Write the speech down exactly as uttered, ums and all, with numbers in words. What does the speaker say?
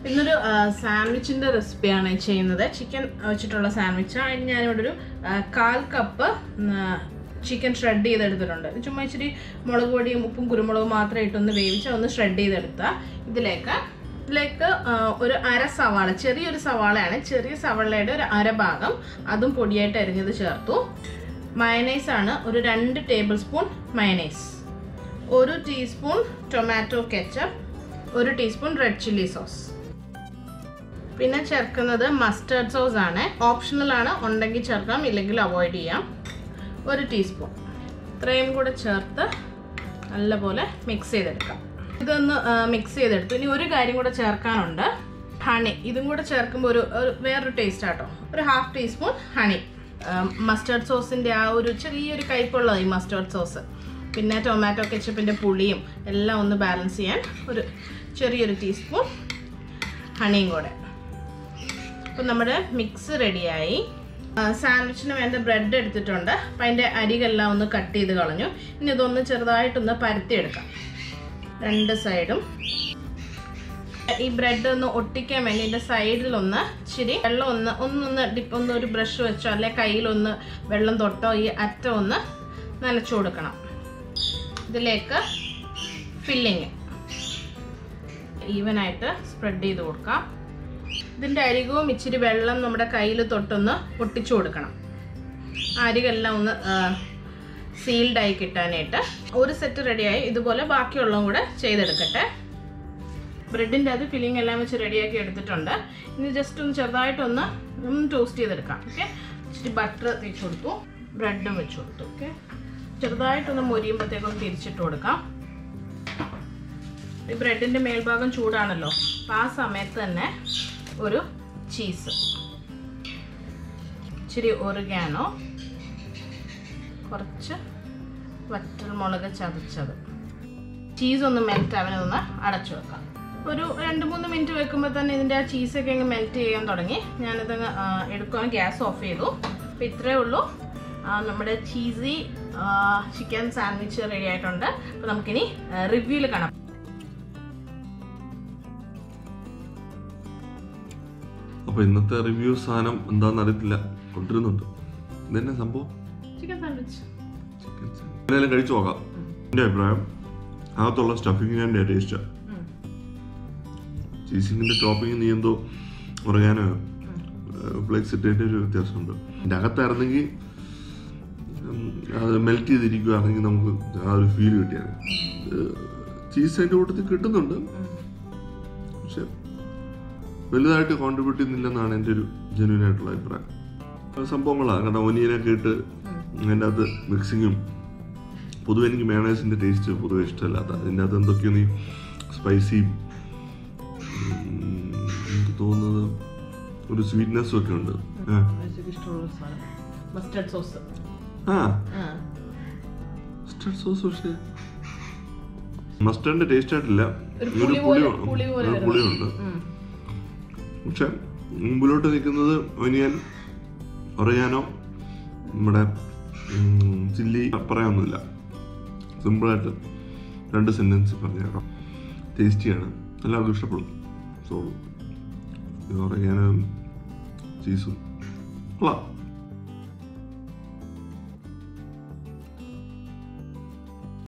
ഇന്നൊരു സാൻഡ്വിച്ചിൻ്റെ റെസിപ്പിയാണ് ചെയ്യുന്നത്. ചിക്കൻ വെച്ചിട്ടുള്ള സാൻഡ്വിച്ച്. അതിന് ഞാനിവിടെ ഒരു കാൽ കപ്പ് ചിക്കൻ ഷ്രെഡ് ചെയ്തെടുത്തിട്ടുണ്ട്. ചുമ്മാ ഇച്ചിരി മുളക് പൊടിയും ഉപ്പും കുരുമുളകും മാത്രം ഇട്ടൊന്ന് വേവിച്ച് ഒന്ന് ഷ്രെഡ് ചെയ്തെടുത്താൽ ഇതിലേക്ക് ഇതിലേക്ക് ഒരു അര സവാള, ചെറിയൊരു സവാളയാണ്, ചെറിയ സവാളയുടെ ഒരു അര ഭാഗം അതും പൊടിയായിട്ട് അരിഞ്ഞത് ചേർത്തു. മയനൈസ് ആണ്, ഒരു രണ്ട് ടേബിൾ സ്പൂൺ മയനൈസ്, ഒരു ടീസ്പൂൺ ടൊമാറ്റോ കെച്ചപ്പ്, ഒരു ടീസ്പൂൺ റെഡ് ചില്ലി സോസ്. പിന്നെ ചേർക്കുന്നത് മസ്റ്റർഡ് സോസ് ആണ്. ഓപ്ഷണൽ ആണ്, ഉണ്ടെങ്കിൽ ചേർക്കാം, ഇല്ലെങ്കിൽ അവോയ്ഡ് ചെയ്യാം. ഒരു ടീസ്പൂൺ ഇത്രയും കൂടെ ചേർത്ത് നല്ലപോലെ മിക്സ് ചെയ്തെടുക്കാം. ഇതൊന്ന് മിക്സ് ചെയ്തെടുത്തു. ഇനി ഒരു കാര്യം കൂടെ ചേർക്കാനുണ്ട്, ഹണി. ഇതും കൂടെ ചേർക്കുമ്പോൾ ഒരു വേറൊരു ടേസ്റ്റ് ആട്ടോ. ഒരു ഹാഫ് ടീസ്പൂൺ ഹണി. മസ്റ്റർഡ് സോസിൻ്റെ ആ ഒരു ചെറിയൊരു കയ്പുള്ളത് ഈ മസ്റ്റർഡ് സോസ്, പിന്നെ ടൊമാറ്റോ കെച്ചപ്പിൻ്റെ പുളിയും എല്ലാം ഒന്ന് ബാലൻസ് ചെയ്യാൻ ഒരു ചെറിയൊരു ടീസ്പൂൺ ഹണിയും കൂടെ. അപ്പം നമ്മുടെ മിക്സ് റെഡിയായി. സാൻഡ്വിച്ചിന് വേണ്ട ബ്രെഡ് എടുത്തിട്ടുണ്ട്. അപ്പം അതിൻ്റെ അരികെല്ലാം ഒന്ന് കട്ട് ചെയ്ത് കളഞ്ഞു. ഇനി ഇതൊന്ന് ചെറുതായിട്ടൊന്ന് പരത്തിയെടുക്കാം രണ്ട് സൈഡും. ഈ ബ്രെഡ് ഒന്ന് ഒട്ടിക്കാൻ വേണ്ടി ഇതിൻ്റെ സൈഡിലൊന്ന് ഇച്ചിരി വെള്ളം ഒന്ന് ഒന്നൊന്ന് ഡിപ്പ് ഒന്ന് ഒരു ബ്രഷ് വെച്ചോ അല്ലെ കയ്യിലൊന്ന് വെള്ളം തൊട്ടോ ഈ അറ്റം ഒന്ന് നനച്ചു കൊടുക്കണം. ഇതിലേക്ക് ഫില്ലിങ് ഈവനായിട്ട് സ്പ്രെഡ് ചെയ്ത് കൊടുക്കാം. ഇതിൻ്റെ അരികവും ഇച്ചിരി വെള്ളം നമ്മുടെ കയ്യിൽ തൊട്ടൊന്ന് ഒട്ടിച്ചു കൊടുക്കണം. അരികെല്ലാം ഒന്ന് സീൽഡായി കിട്ടാനായിട്ട്. ഒരു സെറ്റ് റെഡിയായി. ഇതുപോലെ ബാക്കിയുള്ളതും കൂടെ ചെയ്തെടുക്കട്ടെ. ബ്രെഡിൻ്റെ അത് ഫില്ലിംഗ് എല്ലാം വെച്ച് റെഡിയാക്കി എടുത്തിട്ടുണ്ട്. ഇനി ജസ്റ്റ് ഒന്ന് ചെറുതായിട്ടൊന്ന് ഒന്ന് ടോസ്റ്റ് ചെയ്തെടുക്കാം. ഓക്കെ, ഇച്ചിരി ബട്ടർ തേച്ച് കൊടുത്തു, ബ്രെഡും വെച്ച് കൊടുത്തു. ഓക്കെ, ചെറുതായിട്ടൊന്ന് മൊരിയുമ്പോഴത്തേക്കൊന്ന് തിരിച്ചിട്ട് കൊടുക്കാം. ഈ ബ്രെഡിൻ്റെ മേൽഭാഗം ചൂടാണല്ലോ, അപ്പം ആ സമയത്ത് തന്നെ ഒരു ചീസ്, ഇച്ചിരി ഒറിഗാനോ, കുറച്ച് വറ്റൽമുളക് ചതച്ചത്. ചീസ് ഒന്ന് മെൽറ്റ് ആവാനൊന്ന് അടച്ചു വെക്കാം. ഒരു രണ്ട് മൂന്ന് മിനിറ്റ് വെക്കുമ്പോൾ തന്നെ ഇതിൻ്റെ ആ ചീസൊക്കെ അങ്ങ് മെൽറ്റ് ചെയ്യാൻ തുടങ്ങി. ഞാനിതങ്ങ് എടുക്കാൻ ഗ്യാസ് ഓഫ് ചെയ്തു. അപ്പോൾ ഇത്രയേ ഉള്ളൂ, നമ്മുടെ ചീസി ചിക്കൻ സാൻഡ്വിച്ച് റെഡി ആയിട്ടുണ്ട്. അപ്പോൾ നമുക്കിനി റിവ്യൂവിൽ കാണാം. അപ്പോൾ ഇന്നത്തെ റിവ്യൂ സാധനം എന്താണെന്ന് അറിയത്തില്ല, കൊണ്ടിരുന്നുണ്ട്. ഇതന്നെ സംഭവം ചിക്കൻ സാൻഡ്വിച്ച്. ചിക്കൻ സാൻഡ്വിച്ച് എന്തായാലും കഴിച്ചു നോക്കാം. എൻ്റെ അഭിപ്രായം അകത്തുള്ള സ്റ്റഫിങ്ങിൻ്റെ ടേസ്റ്റ്, ചീസിങ്ങിൻ്റെ ടോപ്പിങ് നീ എന്തോ ഒറിഗാനോ ഫ്ലേക്സ് ഇട്ടതിൻ്റെ ഒരു വ്യത്യാസമുണ്ട്. എൻ്റെ അകത്തായിരുന്നെങ്കിൽ അത് മെൽറ്റ് ചെയ്തിരിക്കുകയാണെങ്കിൽ നമുക്ക് ആ ഒരു ഫീൽ കിട്ടിയാണ്. ചീസ് അതിൻ്റെ കൂട്ടത്തിൽ കിട്ടുന്നുണ്ട്, പക്ഷെ വലുതായിട്ട് കോൺട്രിബ്യൂട്ട് ചെയ്യുന്നില്ലെന്നാണ് എൻ്റെ ഒരു ജെന്യൂൻ ആയിട്ടുള്ള അഭിപ്രായം. സംഭവങ്ങളാണ് കാരണം ഒനിയനൊക്കെ ഇട്ട് അതിൻ്റെ അകത്ത് മിക്സിങ്ങും. പൊതുവെ എനിക്ക് മയോണൈസിൻ്റെ ടേസ്റ്റ് പൊതുവെ ഇഷ്ടമല്ലാത്ത, അതിൻ്റെ അകത്ത് എന്തൊക്കെയോ നീ സ്പൈസിയും എനിക്ക് തോന്നുന്നത് ഒരു സ്വീറ്റ്നെസ്സും ഒക്കെ ഉണ്ട്. മസ്റ്റർഡ് സോസ് ആ മസ്റ്റർഡ് സോസ് പക്ഷേ മസ്റ്റർഡിൻ്റെ ടേസ്റ്റ് ആയിട്ടില്ല, ഒരു പുളിയുണ്ട്. പക്ഷെ മുമ്പിലോട്ട് നിൽക്കുന്നത് ഒനിയൻ, ഒറിഗാനോ, നമ്മുടെ ചില്ലി. പറയാനൊന്നുമില്ല, സിമ്പിളായിട്ട് രണ്ട് സെൻറ്റൻസ് പറഞ്ഞേക്കാം. ടേസ്റ്റിയാണ്, എല്ലാവർക്കും ഇഷ്ടപ്പെടും. സോ ഒറിഗാനോ ചീസും കൊള്ളാം.